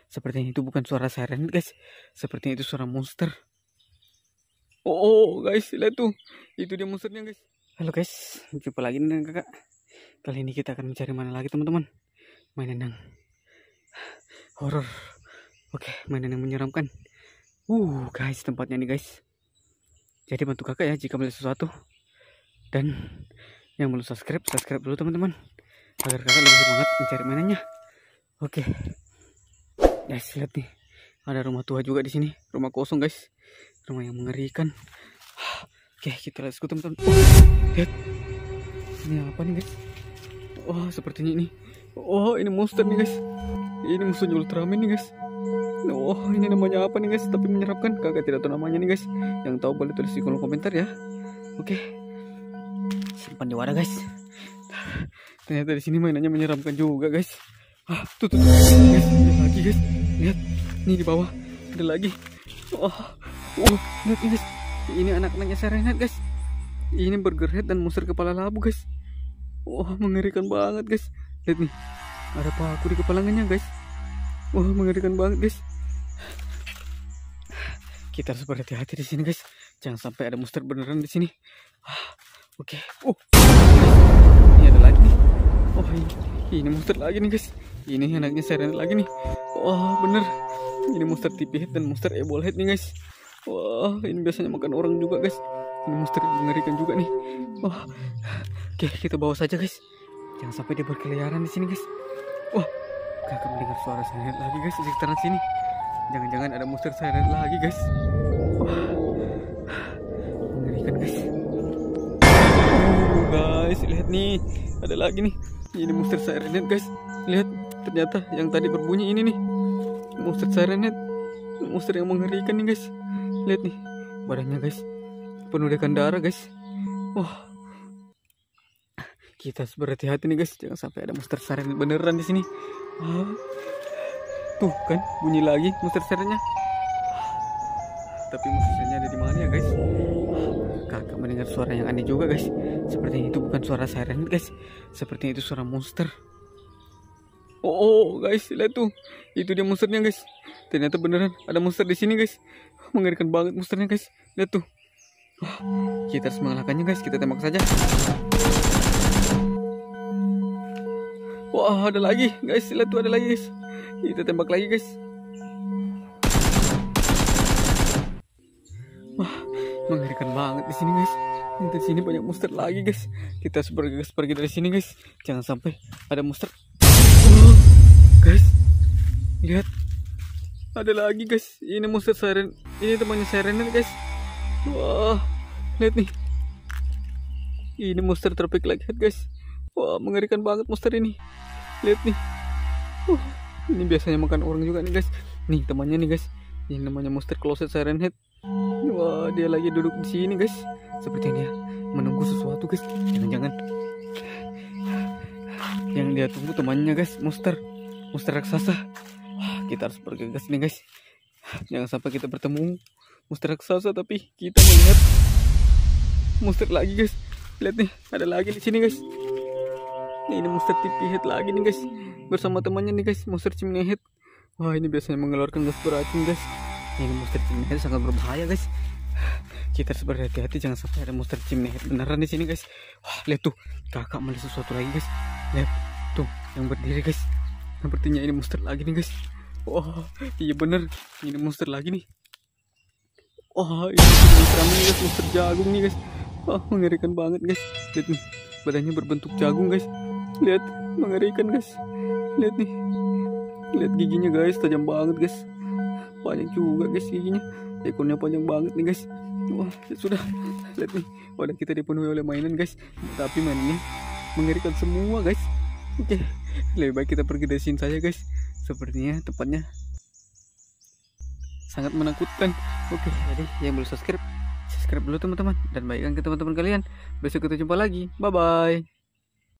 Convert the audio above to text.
Sepertinya itu bukan suara siren guys. Sepertinya itu suara monster. Oh guys, lihat tuh. Itu dia monsternya guys. Halo guys, jumpa lagi dengan kakak. Kali ini kita akan mencari mana lagi teman-teman. Mainan yang horor. Oke, mainan yang menyeramkan. Guys, tempatnya nih guys. Jadi bantu kakak ya jika melihat sesuatu. Dan yang belum subscribe dulu teman-teman. Agar kakak lebih semangat mencari mainannya. Oke. Guys, lihat nih. Ada rumah tua juga di sini. Rumah kosong guys. Rumah yang mengerikan. Oke, kita let's go teman-teman. Lihat. Ini apa nih guys? Sepertinya ini. Ini monster nih guys. Ini musuhnya Ultraman nih guys. Ini namanya apa nih guys? Tapi menyeramkan. Kakak tidak tahu namanya nih guys. Yang tahu boleh tulis di kolom komentar ya. Oke. Simpan di wadah guys. Ternyata di sini mainannya menyeramkan juga guys. Tuh guys, lihat lagi guys. Lihat. Nih di bawah ada lagi. Lihat nih guys. Ini anak-anaknya Serenhead guys. Ini Burger Head dan monster kepala labu guys. Mengerikan banget guys. Lihat nih. Ada paku di kepalanya guys. Mengerikan banget guys. Kita harus berhati-hati di sini guys. Jangan sampai ada monster beneran di sini. Oke. Ini ada lagi nih. Ini monster lagi nih guys. Ini anaknya Serenhead lagi nih. Bener. Ini monster TP Head dan monster Ebol Head nih guys. Ini biasanya makan orang juga guys. Ini monster mengerikan juga nih. Oke, kita bawa saja guys. Jangan sampai dia berkeliaran di sini guys. Kakak mendengar suara Serenhead lagi guys di sekitaran sini. Jangan-jangan ada monster Serenhead lagi guys. Mengerikan guys. Guys, lihat nih. Ada lagi nih. Ini monster Serenhead guys. Lihat, ternyata yang tadi berbunyi ini nih. Monster Serenhead. Monster yang mengerikan nih guys. Lihat nih, badannya guys. Penuh dengan darah guys. Kita harus berhati-hati nih guys. Jangan sampai ada monster Serenhead beneran di sini. Tuh kan, bunyi lagi monster Serenheadnya. Tapi monsternya ada di mana ya guys? Kakak mendengar suara yang aneh juga guys. Sepertinya itu bukan suara Serenhead guys. Sepertinya itu suara monster. Guys, lihat tuh. Itu dia monsternya guys. Ternyata beneran ada monster di sini guys. Mengerikan banget monsternya guys. Lihat tuh. Kita harus mengalahkannya guys. Kita tembak saja. Ada lagi guys. Lihat tuh, ada lagi guys. Kita tembak lagi guys. Mengerikan banget di sini guys. Di sini banyak monster lagi guys. Kita harus bergegas pergi dari sini guys. Jangan sampai ada monster. Guys, lihat. Ada lagi guys. Ini monster Siren. Ini temannya Serenhead guys. Lihat nih. Ini monster terpik lagi guys. Mengerikan banget monster ini. Lihat nih. Ini biasanya makan orang juga nih guys. Nih temannya nih guys. Ini namanya monster Closet Serenhead. Dia lagi duduk di sini guys. Sepertinya dia menunggu sesuatu guys. Jangan-jangan yang dia tunggu temannya guys, monster raksasa. Kita harus bergegas nih guys. Jangan sampai kita bertemu monster raksasa tapi kita melihat monster lagi guys. Lihat nih, ada lagi di sini guys. Ini monster TP Head lagi nih guys. Bersama temannya nih guys, monster Chimney Head. Ini biasanya mengeluarkan gas beracun guys. Ini monster Chimney Head sangat berbahaya guys. Kita harus berhati-hati jangan sampai ada monster Chimney Head beneran di sini guys. Lihat tuh, kakak melihat sesuatu lagi guys. Lihat tuh, yang berdiri guys. Sepertinya ini monster lagi nih guys. Iya bener, ini monster lagi nih. Ini monster nih guys, monster jagung nih guys. Mengerikan banget guys. Lihat nih, badannya berbentuk jagung guys. Lihat, mengerikan guys. Lihat nih. Lihat giginya guys, tajam banget guys. Banyak juga guys giginya. Ekornya panjang banget nih guys. Sudah. Lihat nih, wadah kita dipenuhi oleh mainan guys. Tapi mainannya mengerikan semua guys. Oke, lebih baik kita pergi dari sini saja guys. Sepertinya tempatnya sangat menakutkan. Oke, jadi yang belum subscribe dulu teman-teman. Dan baikkan ke teman-teman kalian. Besok kita jumpa lagi. Bye-bye.